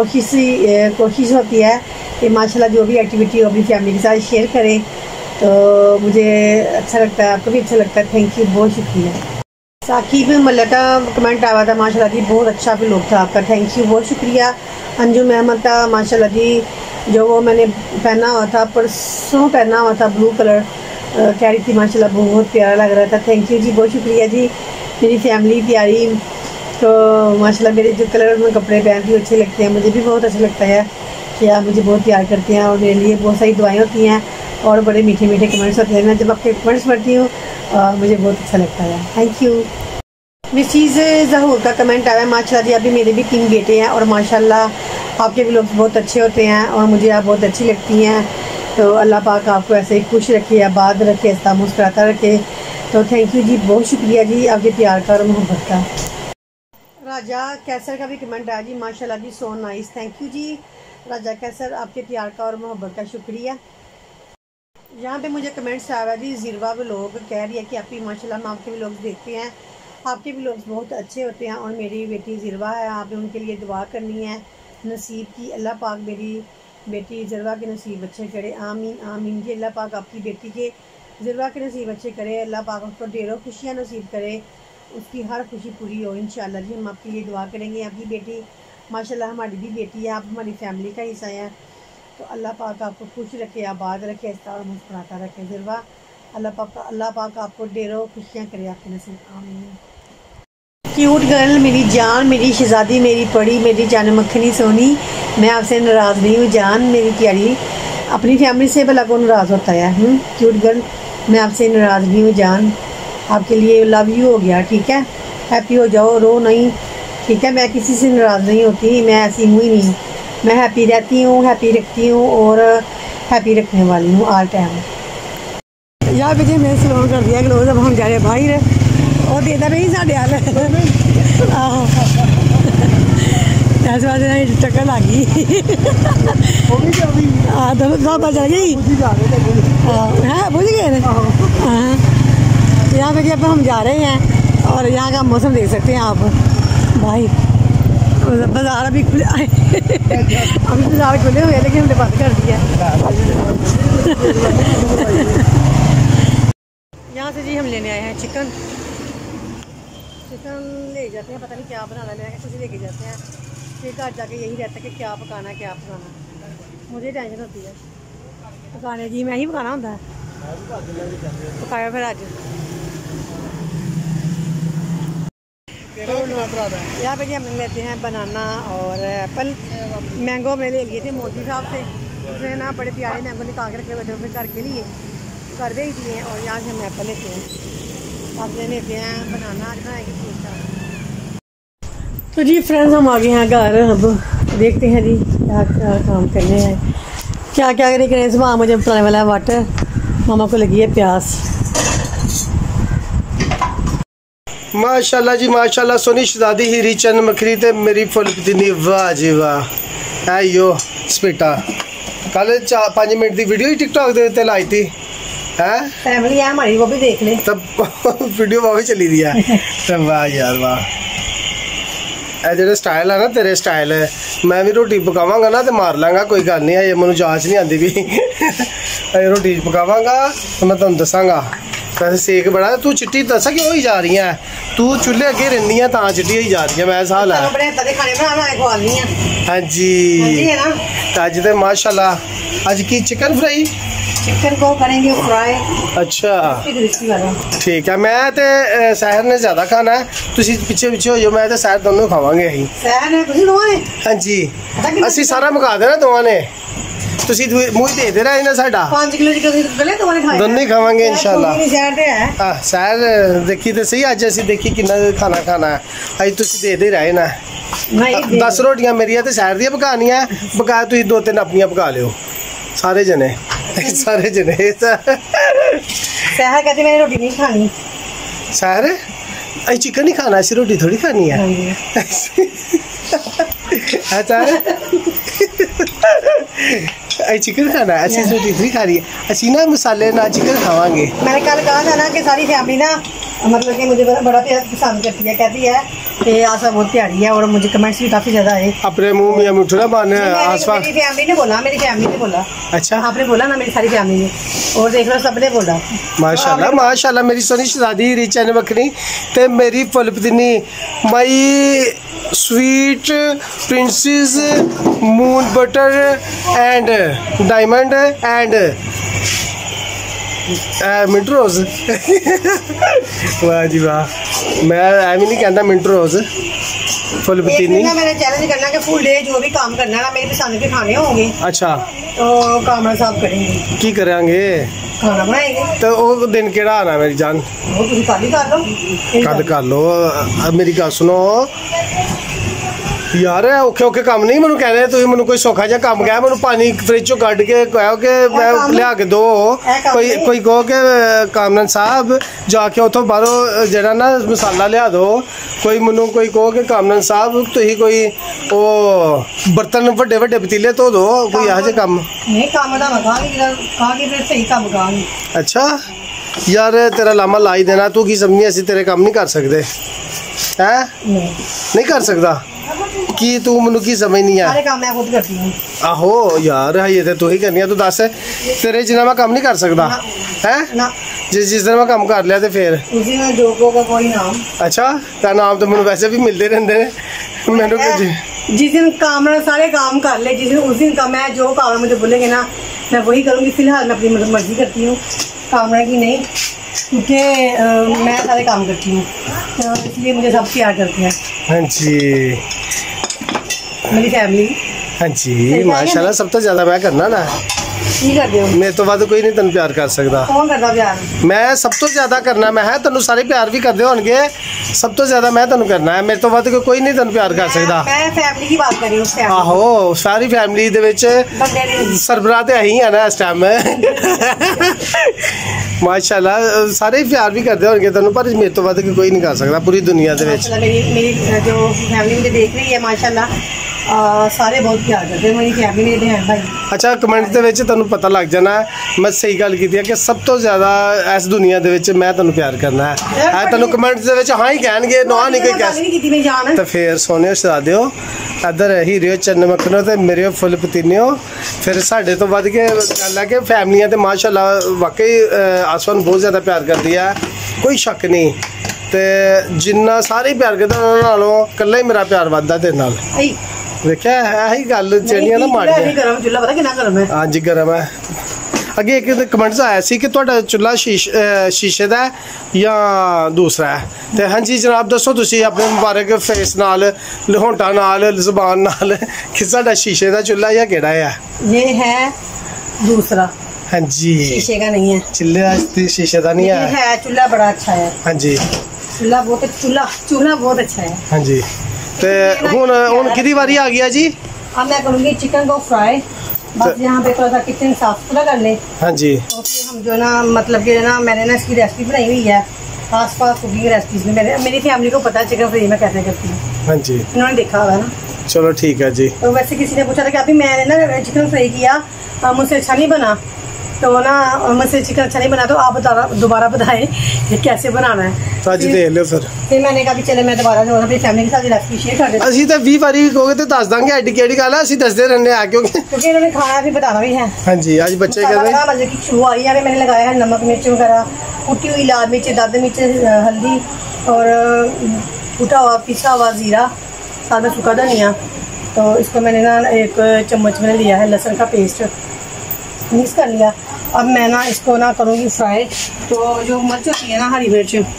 कोशिश होती है कि माशाल्लाह जो भी एक्टिविटी हो अपनी फैमिली के साथ शेयर करें, तो मुझे अच्छा लगता है, आपको भी अच्छा लगता है। थैंक यू, बहुत शुक्रिया। साकिब मल्लिक का कमेंट आया था, माशाल्लाह जी बहुत अच्छा व्लॉग था आपका, थैंक यू, बहुत शुक्रिया। अंजुम अहमद का, माशाल्लाह जी जो वो मैंने पहना हुआ था, परसों पहना हुआ था ब्लू कलर, कह रही थी माशाल्लाह बहुत प्यारा लग रहा था। थैंक यू जी, बहुत शुक्रिया जी। मेरी फैमिली प्यारी, तो माशाल्लाह मेरे जो कलर में कपड़े पहनती हूँ अच्छे लगते हैं, मुझे भी बहुत अच्छा लगता है कि आप मुझे बहुत प्यार करते हैं, और मेरे लिए बहुत सारी दुआएं होती हैं और बड़े मीठे मीठे कमेंट्स होते हैं। मैं जब आपके कमेंट्स पढ़ती हूँ मुझे बहुत अच्छा लगता है। Thank you. मिसिज़ ज़हूर का कमेंट आया, माशाल्लाह जी अभी मेरे भी 3 बेटे हैं, और माशाल्लाह आपके भी लोग बहुत अच्छे होते हैं, और मुझे आप बहुत अच्छी लगती हैं। तो अल्लाह पाक आपको ऐसे ही खुश रखे, आबाद रखे, ऐसा मुस्कुराता रखे। तो थैंक यू जी, बहुत शुक्रिया जी आपके प्यार का और मोहब्बत का। राजा कैसर का भी कमेंट आया जी, माशाल्लाह जी सो नाइस, थैंक यू जी राजा कैसर, आपके प्यार का और मोहब्बत का शुक्रिया। यहाँ पे मुझे कमेंट्स आया जी, ज़िरवा व्लॉग कह रही है कि आप ही माशाल्लाह हम आपके व्लॉग देखते हैं आपके व्लॉग्स बहुत अच्छे होते हैं। और मेरी बेटी ज़िरवा है, आपने उनके लिए दुआ करनी है नसीब की। अल्लाह पाक मेरी बेटी ज़िरवा के नसीब अच्छे करे, आमीन आमीन जी। अल्लाह पाक आपकी बेटी के ज़िरवा के नसीब अच्छे करे, अल्लाह पाक उसको ढेरों खुशियाँ नसीब करे, उसकी हर खुशी पूरी हो इंशाल्लाह जी। हम आपके लिए दुआ करेंगे। आपकी बेटी माशाल्लाह हमारी भी बेटी है, आप हमारी फैमिली का हिस्सा है। तो अल्लाह पाक आपको खुश रखे, आबाद रखे, ऐसा और मुस्कुराता रखे ज़िरवा। अल्लाह पाक आपको ढेरों खुशियाँ करे आपके नसीब, आमीन। क्यूट गर्ल मेरी जान, मेरी शहज़ादी, मेरी पड़ी, मेरी जान मक्खनी सोनी, मैं आपसे नाराज़ नहीं हूँ जान मेरी प्यारी। अपनी फैमिली से भला कौन नाराज़ होता है? क्यूट गर्ल मैं आपसे नाराज़ नहीं हूँ जान, आपके लिए लव यू हो गया, ठीक है। हैप्पी हो जाओ, रो नहीं, ठीक है। मैं किसी से नाराज़ नहीं होती, मैं ऐसी हूँ ही नहीं। मैं हैप्पी रहती हूँ, हैप्पी रखती हूँ और हैप्पी रखने वाली हूँ ऑल टाइम। यार बेटे मैं सलोन कर दिया ग्लोव, अब हम जा रहे बाहर और देता नहीं साढ़े हाल आहो इस बार टक्कर लग गई दोनों बच गई हाँ बुझ गए हाँ। यहाँ पे अब हम जा रहे हैं और यहाँ का मौसम देख सकते हैं आप भाई। बाज़ार अभी खुले अभी बाज़ार खुले हुए लेकिन हमने बंद कर दिया। यहाँ से जी हम लेने आए हैं चिकन ले जाते हैं, पता नहीं क्या बनाना है, कुछ लेके जाते हैं। फिर घर जाके यही रहता है कि क्या पकाना क्या पकाना, मुझे टेंशन होती है पकाने की। मैं ही पकाना होता है, पकाया फिर आज। यहाँ पे जी हम लेते हैं बनाना और एप्पल। मैंगो में ले लिए थे मोदी साहब से, उसने ना बड़े प्यारे मैंगो निकाल के रखे हुए थे फिर घर के लिए, घर भेज दिए। और यहाँ से हम एप्पल लेते हैं, अब लेते हैं बनाना, आज बनाएंगे फ्रूट का। तो जी फ्रेंड्स हम आ गए हैं घर, अब देखते हैं जी क्या क्या काम करने हैं, क्या क्या करें। सुबह मुझे बनाने वाला है वाटर, मामा को लगी है प्यास। माशाल्लाह जी माशाल्लाह, सोनी शहज़ादी हीरी चंद मखरी ते मेरी फुलपतीनी, वाह जी वाह। है यो स्पीटा कल 4-5 मिनट की वीडियो ही टिकटॉक दे उत्ते लाई थी है, फैमिली है हमारी वो भी देख ले, तब वीडियो वो भी चली दी है। तो वाह यार वाह, ए जेह्ड़े स्टाइल है ना तेरे स्टाइल है, मैं भी रोटी पकावांगा ना तो मार लांगा, कोई गल नहीं है, मैनू जांच नहीं आती भी रोटी पकावांगा तो मैं तुहानू दसांगा। वैसे सेक बड़ा, तू चिट्टी दसा क्यों ही जा रही है, तू चूल्हे अगे रहनी है तां चिट्टी होई जा रही है, मैं हाल है। हाँ जी अज तो माशाल्लाह अज की चिकन फ्राई, चिकन को करेंगे फ्राई। अच्छा ठीक है, मैं तो सहर ने ज्यादा खाना है, तुसी पिछे पिछे हो जाओ, मैं तो सहर दोनों खावांगे अहीं। सहर ने तुसी दोवां ने? हाँ जी असी सारा मुका देना दोवां ने, तुसी मूँह दे दे रहे ना साडा 5 किलो चिकन दोनों ही खावांगे इंशाल्लाह। हां सहर देखी तो सही, अज असी देखी कितना खाना खाना है, अज तुसी दे दे रहे ना। 10 रोटियां मेरियां ते सहर दियां पकानियां, पका तुसी 2-3 अपनियां पका लियो सारे जने सारे जने। सहर कहते मैंने रोटी नहीं खानी, सहर अज चिकन नहीं खाना, ऐसी रोटी थोड़ी खानी है। अच्छा अज चिकन खाना है, ऐसी रोटी थोड़ी खा रही है, असी ना मसाले ना चिकन खावांगे। मैंने कल कहा था ना कि सारी फैमिली ना मतलब कि मुझे बड़ा पसंद करती है, कहती है कि आशा बहुत प्यारी है, और मुझे कमेंट्स भी काफी ज्यादा आए। अपने मुंह में मुठा ना बांधे आसपास। मेरी फैमिली ने बोला, मेरी फैमिली ने बोला। अच्छा आपने बोला ना, मेरी सारी फैमिली ने, और देख लो सबने बोला माशाल्लाह माशाल्लाह। मेरी सोनी शहज़ादी रिच एंड बखनी ते मेरी फुलपतीनी my sweet princess moon butter and diamond and mint rose. वाह जी वाह, मैं एवं नहीं कहता मिंट रोज फुलपतीनी। मैंने चैलेंज करना कि फुल डे जो भी काम करना ना मेरी पसंद के खाने होंगे। अच्छा तो कामरा साहब करेंगे की करांगे, खाना बनाएंगे। तो वो दिन केड़ा आना मेरी जान? वो तुम कल ही कर लो, कल कर लो। मेरी गल सुनो यार, औखे औखे काम नहीं मैनू कहने, तुम मैनू कोई सौखा जहा काम कह, मैनू पानी फ्रिज चो कढ़ के कहो कि मैं लिया के दो, कोई कहो कि कामरान साहब जाके उतो बाहरों जरा ना मसाला लिया दो, कोई मैनू कोई कहो कि कामरान साहब तुम कोई वो बर्तन वड्डे वड्डे पतीले धो दो, कोई यह जे काम नहीं। काम दा मैं कहांगी फिर सही काम कहांगी। अच्छा यार तेरा लामा लाई देना, तू की समझी असी तेरे काम नहीं कर सकते है? नहीं कर सकता कि तू मैनू की समझ नहीं है? सारे काम मैं खुद करती हूँ। आहो यार ये तो तू ही करनी है, तू दस तेरे जिन्ना मैं काम नहीं कर सकता है ना। जिस दिन मैं काम कर लिया तो फिर उसी में जोगों का कोई नाम। अच्छा तेरा नाम तो मैंने वैसे भी मिलते रहते हैं मैंने। जिस दिन काम सारे काम कर ले, जिस दिन उस दिन का मैं जो काम मुझे बोलेंगे ना मैं वही करूँगी। फिलहाल मैं अपनी मर्जी करती हूँ, कामना की नहीं, क्योंकि मैं सारे काम करती हूँ तो इसलिए मुझे सब प्यार करते हैं। हाँ जी मेरी फैमिली। हाँ जी माशाल्लाह, सब तो ज्यादा मैं करना ना। की करते हो? मेरे तो बाद कोई नहीं तेन प्यार कर सकता। कौन करता प्यार? मैं सब तो ज्यादा करना मैं है, तेन सारे प्यार भी करते होंगे, सब तो ज्यादा मैं तेन करना है। मेरे तो बाद कोई नहीं तेन प्यार कर सकता। मैं फैमिली की बात कर रही हूँ। आहो सारी फैमिली दे विच सरबराह ते अहीं है ना इस टाइम माशाल्लाह, सारे प्यार भी करते होंगे तेन, पर मेरे तो बाद कोई नहीं कर सकता पूरी दुनिया दे विच। मेरी जो फैमिली मुझे देख रही है माशाल्लाह सारे बहुत प्यार करते हैं मेरी फैमिली, मेरे बहन भाई। अच्छा कमेंट दे विच तेन पता लग जाना मैं सही गल की है कि सब तो ज्यादा इस दुनिया दे विच मैं तेन प्यार करना है। तेन कमेंट दे विच हाँ ही कहणगे, ना नहीं कोई कह। तो फिर सोने शहजादियो इधर हीरे चन्न मक्खनो ते मेरे फुल पतीनियो, फिर साढ़े तो वध के गल है कि फैमिलियां ते माशाल्लाह वाकई आसमान बहुत ज़्यादा प्यार करती है, कोई शक नहीं। ते जिन्ना सारे प्यार करते उन्होंने नालों कल्ला ही मेरा प्यार वधदा तेरे नाल। देखिया यही गल जेहड़ियां ना माड़ियां। हाँ जी गर्म है। अगे एक कमेंट्स आया सी कि तुहाडा चुल्हा शीशे दा है या दूसरा है? तो हाँ जी जनाब दसो तुसी अपने मुबारक फेस नाल, होंठा नाल, ज़बान नाल कि साडा शीशे दा चुल्हा या केड़ा है? ये है दूसरा। हाँ जी शीशे का नहीं है। चुल्हे शीशे का नहीं है। चूल्हा बड़ा अच्छा है। हाँ जी चूल्हा बहुत अच्छा है। हाँ जी ते हुन कितनी बारी आ गया जी? अब मैं करूँगी चिकन को फ्राई, बस यहाँ पे थोड़ा सा किचन साफ सुथरा कर ले। हाँ जी तो फिर हम जो ना मतलब कि ना मैंने ना इसकी रेसिपी बनाई हुई है, आस पास कुकिंग रेसिपीज में मेरी फैमिली को पता है चिकन फ्राई मैं कैसे करती हूँ। हाँ जी इन्होंने देखा होगा ना। चलो ठीक है जी। तो वैसे किसी ने पूछा था कि अभी मैंने ना चिकन फ्राई किया मुझसे अच्छा नहीं बना, तो ना मुझसे चिकन अच्छा नहीं बना, तो आप दोबारा बताएं कि कैसे बनाना है। तो आज देख लो फिर मैंने कहा चले मैं दोबारा जो अपनी फैमिली के साथ रेसिपी शेयर कर देती हूं। ਅਸੀਂ ਤਾਂ 20 ਵਾਰੀ ਕਹੋਗੇ ਤੇ ਦੱਸ ਦਾਂਗੇ ਐਡੀ ਕਿਹੜੀ ਗੱਲ ਹੈ, ਅਸੀਂ ਦੱਸਦੇ रहने आ क्योंकि इन्होंने खाना भी बताना भी है। हाँ जी आज बच्चे कहते हैं मजे की शुरू आ रही है। मैंने लगाया है नमक मिर्च वगैरह, कुटी हुई लाल मिर्च, दाद मिर्च, हल्दी और कुटा हुआ पिसा हुआ जीरा, साथ में सूखा धनिया। तो इसको मैंने ना 1 चम्मच मैंने लिया है लहसुन का पेस्ट मिक्स कर लिया। अब मैं ना इसको ना करूँगी फ्राई। तो जो मिर्च होती है ना हरी मिर्च, जी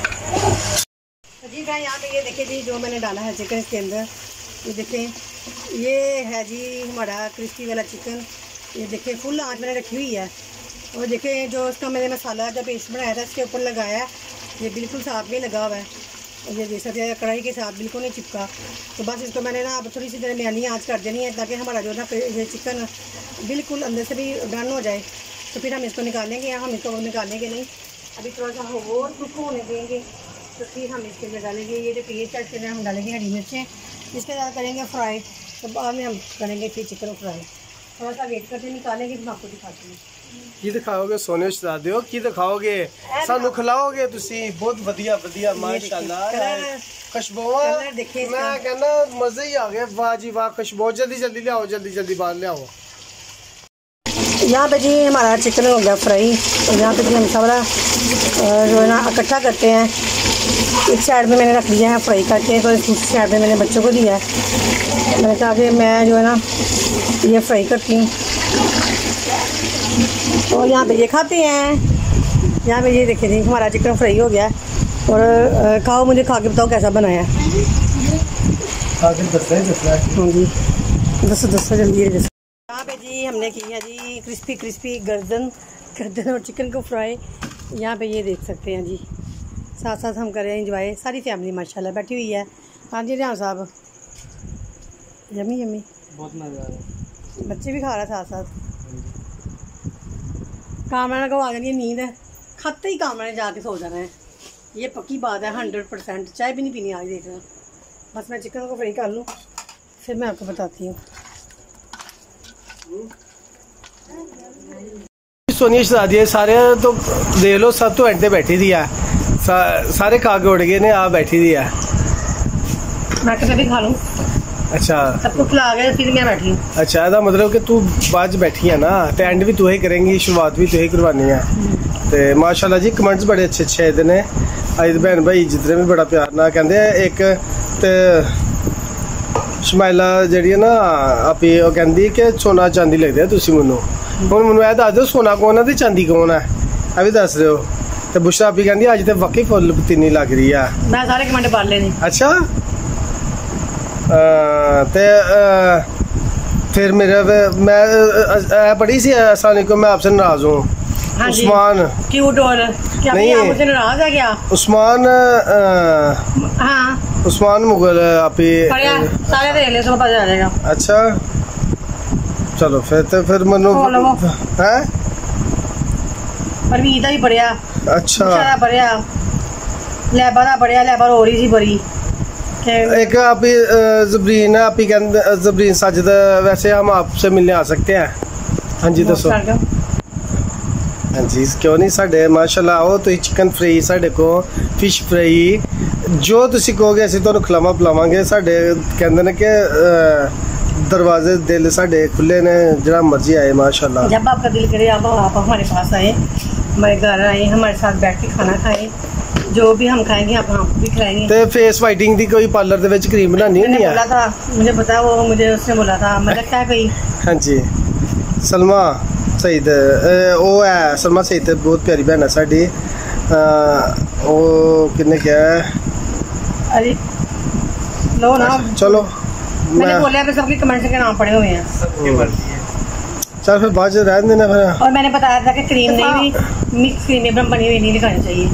मैं यहाँ पे ये देखिए जी जो मैंने डाला है चिकन इसके अंदर, ये देखें ये है जी हमारा क्रिस्पी वाला चिकन। ये देखें फुल आँच मैंने रखी हुई है। और देखें जो इसका मैंने मसाला जब पेस्ट बनाया था इसके ऊपर लगाया है, ये बिल्कुल साथ में लगा हुआ है। और ये देख सकते हैं कढ़ाई के साथ बिल्कुल नहीं चिपका। तो बस इसको मैंने ना अब थोड़ी सी दरमियानी आँच कर देनी है ताकि हमारा जो ना ये चिकन बिल्कुल अंदर से भी डन हो जाए। तो फिर हम इसको निकालेंगे, हम इसको निकालेंगे नहीं, अभी थोड़ा सा और कुक होने देंगे। तो फिर हम इसके अंदर डालेंगे ये जो पेस्ट करते हैं, हम डालेंगे हरी मिर्चें, इसके साथ करेंगे फ्राई। तो बाद में हम करेंगे फिर चिकन फ्राई। थोड़ा सा वेट करके निकालेंगे, फिर आपको दिखाते हैं। की दिखाओगे सोने शहजादियो, की दिखाओगे सानू खिलाओगे तुसी? बहुत वधिया वधिया माशाल्लाह खुशबू देखिए, मैं कहना मजे ही आ गए। वाह जी वाह खुशबू, जल्दी जल्दी लियाओ, जल्दी जल्दी बाहर लियाओ। यहाँ पे जी हमारा चिकन हो गया फ्राई। और यहाँ पे जी हम सारा जो है ना इकट्ठा करते हैं। एक साइड में मैंने रख दिया है फ्राई करके, तो दूसरी साइड में मैंने बच्चों को दिया है। मैंने कहा कि मैं जो है ना ये फ्राई करती हूँ और यहाँ पे ये खाते हैं। यहाँ पे ये देखिए जी हमारा चिकन फ्राई हो गया। और खाओ, मुझे खा के बताओ कैसा बनाया। हाँ जी दसो जल्दी। यहाँ पे जी हमने की है जी क्रिस्पी गर्दन और चिकन को फ्राई। यहाँ पे ये देख सकते हैं जी, साथ साथ हम कर रहे हैं इंजॉय। सारी फैमिली माशाल्लाह बैठी हुई है। हाँ जी रियान साहब, यमी यमी बहुत मज़ा आ रहा है। बच्चे भी खा रहे साथ साथ। कामरा को आ जानी नींद है, खाते ही कामरा ने जाके सो जाना है, ये पक्की बात है 100%। चाय भी नहीं पीनी आज, देख रहे बस मैं चिकन को फ्राई कर लूँ फिर मैं आपको बताती हूँ। सोनिया शहजादी है सारे तो देख लो, सब तो एंड बैठी दी है, सारे खा के उड़ गए ने, आप बैठी दी है। मैं कभी भी खा लूं। अच्छा सबको खिला गए फिर मैं बैठी हूं। अच्छा ਇਹਦਾ मतलब कि तू बाद च बैठी है ना, तो एंड भी तू ही करेंगी, शुरुआत भी तू ही करवानी है। तो माशाल्लाह जी कमेंट्स बड़े अच्छे अच्छे आए ने अज भैन भाई जितने भी बड़ा प्यार ना कहते एक ते शमाइला जी है ना आपी वो कहती कि सोना चांदी लगते है तुम मैनू, हूँ मैनू यह दस दो सोना कौन है तो चांदी कौन है, यह भी दस दो। तो बुशरा आपी कहती अज तो वाकई फुल पतीनी लग रही है। मैं सारे कमेंट पढ़ लेने। अच्छा फिर मेरा मैं पढ़ी सी अस्सलाम वालेकुम, मैं आपसे नाराज हूँ। हाँ उस्मान क्यूट और क्या नहीं, आप मुझसे नाराज है क्या? उस्मान हाँ उस्मान मुगल आप ही सारे देख ले, सब पता चलेगा। अच्छा चलो फिर मनु है परवीन दा भी पढ़िया। अच्छा पढ़िया लैबा दा पढ़िया, लैबा हो रही सी बड़ी। एक आप ही जबरीन है, आप ही कहते जबरीन साजिद, वैसे हम आपसे मिलने आ सकते हैं? हाँ जी दसो। हाँ जी क्यों नहीं, साढ़े माशाल्लाह आओ तो चिकन फ्राई साढ़े को, फिश फ्राई जो तुसी कहोगे असीं तुहानूं खिलावा पिलावांगे। साढ़े कहते हैं कि दरवाजे दिल साढ़े खुले ने, जरा मर्जी आए माशाल्लाह। जब आपका दिल करे आप हमारे पास आए, हमारे घर आए, हमारे साथ बैठ के खाना खाएं, जो भी हम खाएंगे आप हमको भी खिलाएंगे। तो फेस वाइटिंग दी कोई पार्लर दे विच क्रीम बनानी नहीं है? बोला था मुझे पता, वो मुझे उसने बोला था, मतलब क्या कोई। हाँ जी सलमा सईद वो है, सलमा सईद बहुत प्यारी बहन है साडी, वो किन्ने क्या है? अरे लो ना चलो मैंने बोला है सबके कमेंट्स के नाम पड़े हुए हैं। चल फिर बाद में रहने देना फिर। और मैंने बताया था कि क्रीम नहीं भी मिक्स क्रीम एकदम बनी हुई नहीं लगानी चाहिए,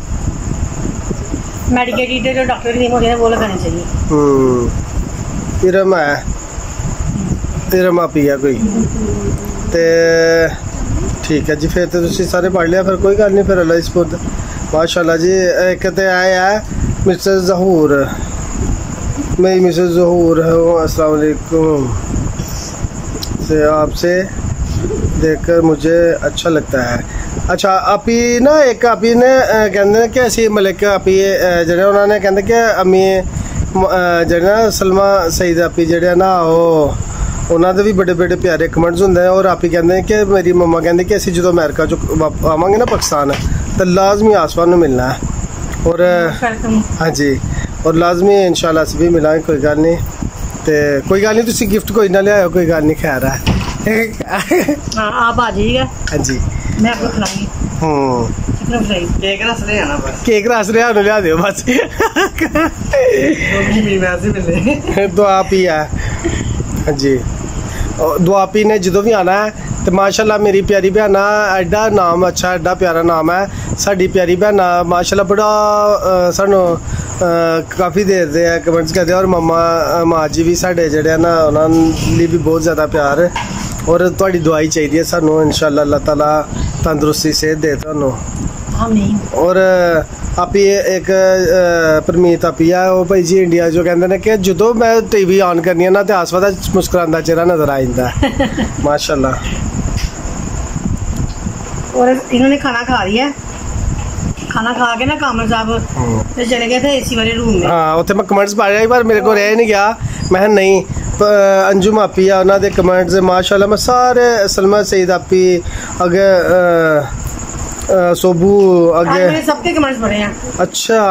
मेडिकेटेड जो डॉक्टर क्रीम होती है वो लगानी चाहिए। इरम है, इरम पिया कोई ते ठीक है जी। फिर तो तुसी सारे पढ़ लिया, फिर कोई गल नहीं, फिर अल्लाह इस पुत माशाल्लाह जी। एक तो आया है मिस्टर जहूर, मैं मिस्टर जहूर हूँ, अस्सलाम वालेकुम से आपसे देखकर मुझे अच्छा लगता है। अच्छा आप ही ना एक आप ही ने कहते कि असी मतलब आप ही जेह्ड़े उन्होंने कहते कि अम्मी जेह्ड़े ना सलमा सईद आप ही जेह्ड़े ना वो उन्होंने भी बड़े बड़े प्यारे कमेंट्स होंगे। और आप ही कहते हैं कि मेरी मम्मा कहते कि असी जो अमेरिका चो आवांगे ना पाकिस्तान तो लाजमी आसमान मिलना है। और हाँ जी और लाजमी इंशाल्लाह अस भी मिलांगे, कोई गल नहीं। तो कोई गल नहीं, तुसी गिफ्ट कोई ना लियाओ, कोई गल नहीं, खैर है। आप आ जाइएगा। हाँ जी मैं आपको खिलाऊंगी। केक रस ले आना, बस केक रस ले आना, लिया दो बस। तो आप ही है। हाँ जी दो आप ही ने जो भी आना है तो माशाल्लाह मेरी प्यारी बहना, एडा नाम अच्छा, एडा प्यारा नाम है साड़ी प्यारी बहना माशाल्लाह, बड़ा सानू काफ़ी देर दे कमेंट्स करते। और मम्मा माँ जी भी साढ़े जेह्ड़े ना उन्होंने भी बहुत ज़्यादा प्यार, और तुहाड़ी दुआई चाहिए सानू, इंशाल्लाह अल्लाह ताला तंदुरुस्ती सेहत दे तुहानू। और आप ही एक परमीत आप ही है वो भाई जी इंडिया जो कहते हैं कि जो मैं टीवी ऑन करनी है ना तो आसवा मुस्कुरांदा चेहरा नजर आ जाता है माशाल्लाह। और इन्होंने खाना खा लिया, खाना खा के ना कामर साहब तो चले गए थे एसी वाले रूम में। हाँ उत्थे मैं कमेंट्स पढ़ रहा पर मेरे को रह नहीं गया, मैं नहीं अंजुम आपी है उन्होंने कमेंट्स माशाल्लाह मैं सारे सलमा सईद आपी अगे सोबू अगे सबके कमेंट्स पढ़े हैं। अच्छा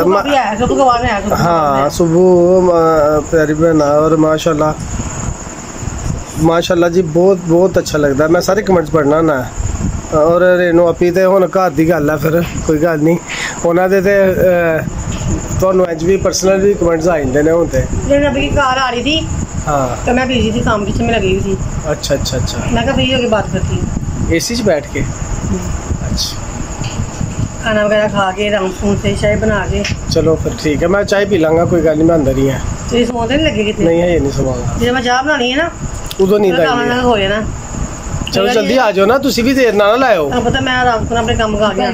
हाँ सुबू प्यारी बहन और माशाल्लाह माशाल्लाह जी बहुत बहुत अच्छा लगता है, मैं सारे कमेंट्स पढ़ना ना। और रेनू आपी तो हुण घर की गल है, फिर कोई गल नहीं उन्होंने तुहानू अज भी पर्सनल भी कमेंट्स आ जाते हैं हुण ते। अभी कार आ रही थी हाँ तो मैं बिजी थी, काम किचन में लगी हुई थी। अच्छा अच्छा अच्छा मैं कहा फ्री होके बात करती हूँ एसी च बैठ के। अच्छा खाना वगैरह खा के राउंड स्पून से चाय बना के। चलो फिर ठीक है, मैं चाय पी लाँगा, कोई गल नहीं, मैं अंदर ही है। तो सोते नहीं लगे कितने? नहीं है ये नहीं सोवांगा, जब मैं चाह बनानी है ना उदो नींद आई हो जाना। चलो जल्दी आ जाओ ना, तुसी भी देर ना लाओ। पता मैं रात को अपने काम कर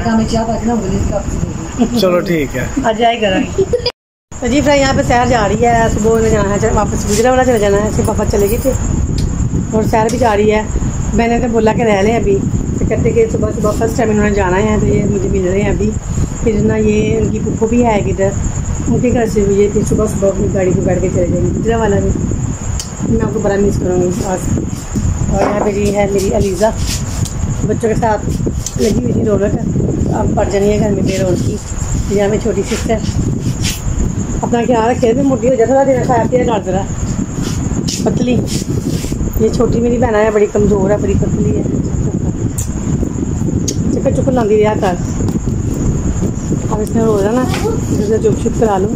चलो ठीक है आज आई करेंगे। तो जी फिर यहाँ पे सैर जा रही है, सुबह में जाना है वापस गुजरा वाला चले जाना है, ऐसे पापा चले गए थे और सैर भी जा रही है। मैंने तो बोला कि रह लें अभी बातें करते कि सुबह सुबह फर्स्ट टाइम इन्होंने जाना है तो ये मुझे मिल रहे हैं अभी। फिर ना ये उनकी पुप्पो भी है किधर, उनके घर से ये फिर सुबह सुबह अपनी गाड़ी को बैठ के चले जाएंगे गुजरा वाला भी। मैं आपको बड़ा मिस करूँगी आज। और यहाँ पे जी है मेरी अलीज़ा बच्चों के साथ लगी हुई थी रौनक। अब पड़ जानी है घर में बेरोन की। यहाँ में छोटी सिस्टर अपना ख्याल रखे भी मोटी हो जाए, थोड़ा देना खाया पिया डाल जरा पतली। ये छोटी मेरी बहना है, बड़ी कमज़ोर है, बड़ी पतली है, चक्कर चुक्कर लाती रहा कर। अब इसमें रो रहा ना चुप चुप करा लो।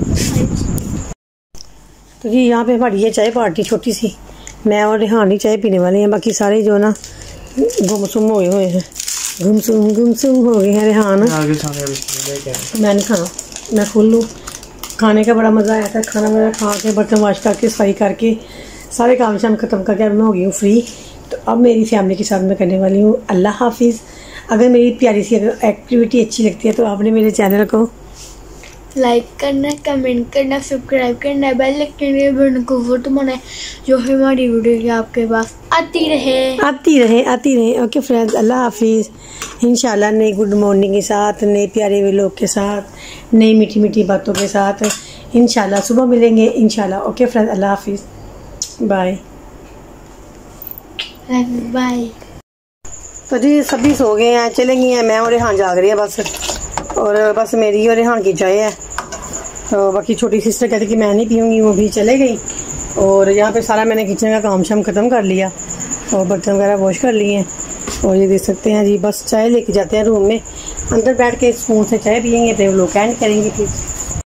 तो जी यहाँ पे हमारी ये चाय पार्टी छोटी सी, मैं और रेहान ही चाय पीने वाले हैं, बाकी सारे जो ना गुमसुम हुए हैं, गुमसुम हो गए हैं। रेहान मैं नहीं खाना, मैं खोल लूँ। खाने का बड़ा मज़ा आया था, खाना वगैरह खा के बर्तन वाश करके सफाई करके सारे काम शाम ख़त्म करके अब मैं हो गई हूँ फ्री। तो अब मेरी फैमिली के साथ मैं करने वाली हूँ अल्लाह हाफिज़। अगर मेरी प्यारी सी अगर एक्टिविटी अच्छी लगती है तो आपने मेरे चैनल को लाइक करना, कमेंट करना, सब्सक्राइब करना, बेल आइकन को वोट मारना, जो हमारी वीडियो आपके पास आती रहे। ओके फ्रेंड्स, अल्लाह हाफिज़। इंशाल्लाह नई गुड मॉर्निंग के साथ, नए प्यारे व्लॉग के साथ, नई मीठी मीठी बातों के साथ इंशाल्लाह सुबह मिलेंगे इंशाल्लाह। ओके फ्रेंड्स, अल्लाह हाफिज़, बाय बाय। तो जी सभी सो गए हैं, चले गए हैं, मैं और रेहान जाग रही है बस। और बस मेरी और रेहान की चाय है। तो बाकी छोटी सिस्टर कहती कि मैं नहीं पीऊँगी, वो भी चले गई। और यहाँ पे सारा मैंने किचन का काम शाम ख़त्म कर लिया और बर्तन वगैरह वॉश कर लिए हैं। और ये देख सकते हैं जी, बस चाय लेके जाते हैं रूम में, अंदर बैठ के स्पून से चाय पियेंगे, फिर लोग कैंड करेंगे। फिर